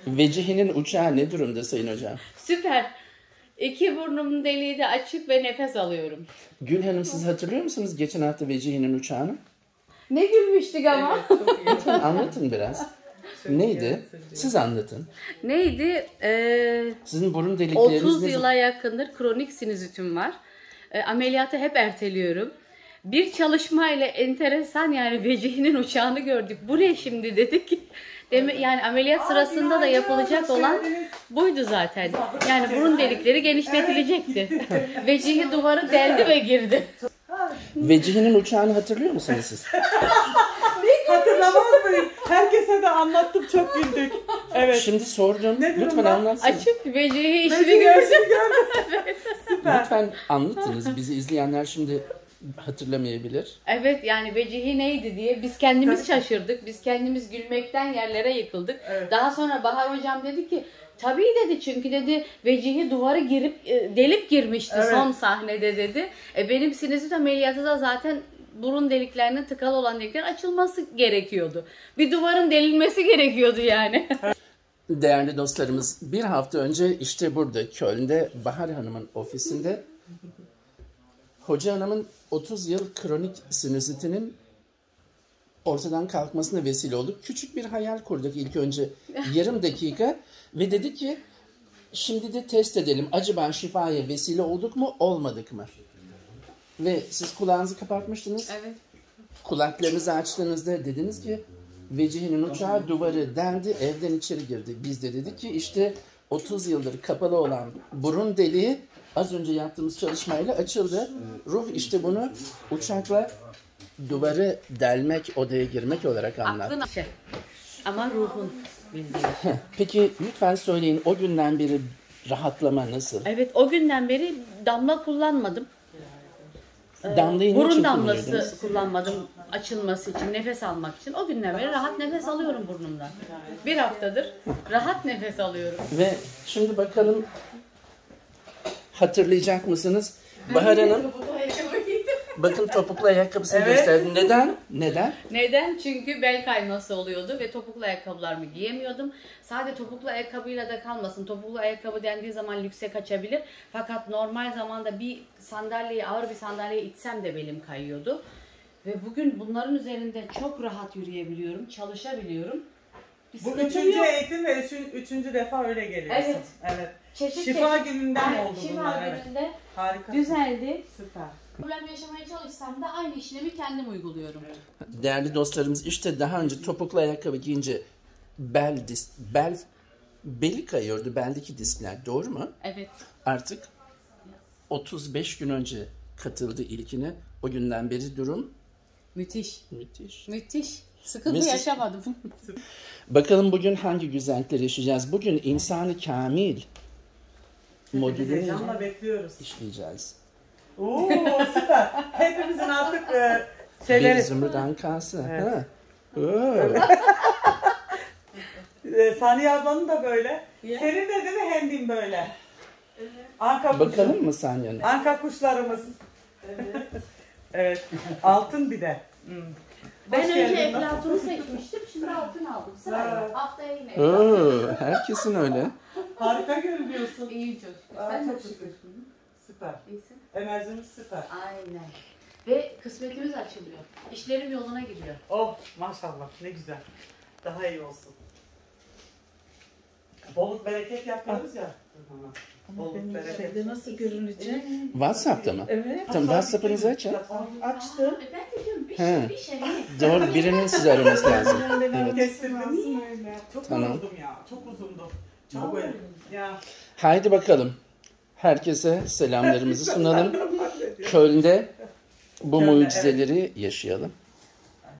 Vecihi'nin uçağı ne durumda Sayın Hocam? Süper. İki burnumun deliği de açık ve nefes alıyorum. Gül Hanım, siz hatırlıyor musunuz geçen hafta Vecihi'nin uçağını? Ne gülmüştük ama. Evet, anlatın biraz. Neydi? Siz anlatın. Neydi? Sizin burun delikleriniz 30 yıla yakındır kronik sinüzitim var. Ameliyatı hep erteliyorum. Bir çalışmayla enteresan, yani Vecihi'nin uçağını gördük. Bu ne şimdi dedik. Yani ameliyat sırasında da yapılacak olan buydu zaten. Yani burun delikleri genişletilecekti. Vecihi duvarı deldi ve girdi. Vecihi'nin uçağını hatırlıyor musunuz siz? Hatırlamaz mıyım? Herkese de anlattım, çok güldük. Evet. Şimdi sordum. Lütfen anlatsın. Açık Vecihi işini gördüm. Evet. Lütfen anlatınız. Bizi izleyenler şimdi hatırlamayabilir. Evet, yani Vecihi neydi diye biz kendimiz şaşırdık. Biz kendimiz gülmekten yerlere yıkıldık. Evet. Daha sonra Bahar hocam dedi ki tabii dedi, çünkü dedi Vecihi duvarı girip delip girmişti son sahnede dedi. Benim sinüzit ameliyatı da zaten burun deliklerinin tıkalı olan deliklerin açılması gerekiyordu. Bir duvarın delinmesi gerekiyordu yani. Değerli dostlarımız, bir hafta önce işte burada Köln'de Bahar Hanım'ın ofisinde Hoca Hanım'ın 30 yıl kronik sinüzitinin ortadan kalkmasına vesile olduk. Küçük bir hayal kurduk ilk önce yarım dakika ve dedi ki şimdi de test edelim. Acaba şifaya vesile olduk mu, olmadık mı? Ve siz kulağınızı kapatmıştınız. Evet. Kulaklarınızı açtığınızda dediniz ki Vecihi'nin uçağı duvarı deldi, evden içeri girdi. Biz de dedik ki işte 30 yıldır kapalı olan burun deliği az önce yaptığımız çalışmayla açıldı. Ruh işte bunu uçakla duvarı delmek, odaya girmek olarak anlattı. Ama ruhun bildiği. Peki lütfen söyleyin, o günden beri rahatlama nasıl? Evet, o günden beri damla kullanmadım. Damlayı burun damlası kullanmadım açılması için, nefes almak için. O günden beri rahat nefes alıyorum burnumdan. Bir haftadır rahat nefes alıyorum. Ve şimdi bakalım hatırlayacak mısınız? Bahar Hanım, bakın topuklu ayakkabısını gösterdim. Neden? Neden? Neden? Çünkü bel kayması oluyordu ve topuklu ayakkabılarımı giyemiyordum. Sadece topuklu ayakkabıyla da kalmasın. Topuklu ayakkabı dendiği zaman lükse kaçabilir. Fakat normal zamanda bir sandalyeyi, ağır bir sandalyeyi itsem de belim kayıyordu. Ve bugün bunların üzerinde çok rahat yürüyebiliyorum, çalışabiliyorum. Bu üçüncü eğitim ve üçüncü defa öyle geliyorsun. Evet. Şifa gününden oldu bunlar. Şifa gününde harikasın. düzeldi. Süper. Problem yaşamaya çalışsam da aynı işlemi kendim uyguluyorum. Değerli dostlarımız, işte daha önce topuklu ayakkabı giyince beli kayıyordu, beldeki diskler, doğru mu? Evet. Artık 35 gün önce katıldı ilkine. O günden beri durum müthiş. Müthiş. Müthiş. Sıkıntı yaşamadım. Bakalım bugün hangi güzellikleri yaşayacağız? Bugün İnsan-ı Kamil modülünü heyecanla bekliyoruz. işleyeceğiz. Oo, süper. Hepimizin artık şeyleri. Bir zümrüt ankası. Evet. Saniye ablanın da böyle. Yeah. Senin de değil mi Hendim böyle? Evet. Anka bakalım kuşu. Mı Saniye'nin? Anka kuşlarımız. Evet. Evet. Altın bir de. Ben önce Eflatun'u seçmiştim. Şimdi altın aldım. Sırayla. Haftaya yine. Herkesin öyle. Harika görünüyorsun. İyi çocuk. Sen çok şükür. Süper. İyisin. Enerjimiz süper. Aynen. Ve kısmetimiz açılıyor. İşlerim yoluna giriyor. Oh maşallah, ne güzel. Daha iyi olsun. Bolluk bereket yapıyoruz ya. Bolluk bereket. Nasıl görünecek? WhatsApp'ta mı? Evet. Tamam, WhatsApp'ınızı açın. Açtım. Ben de diyorum bir şey. Doğru, birinin sizi araması lazım. Evet. Kestirdiniz öyle? Çok tamam. yoruldum ya. Çok uzundu. Çok böyle. Ya. Haydi bakalım. Herkese selamlarımızı sunalım. Köln'de bu mucizeleri yaşayalım.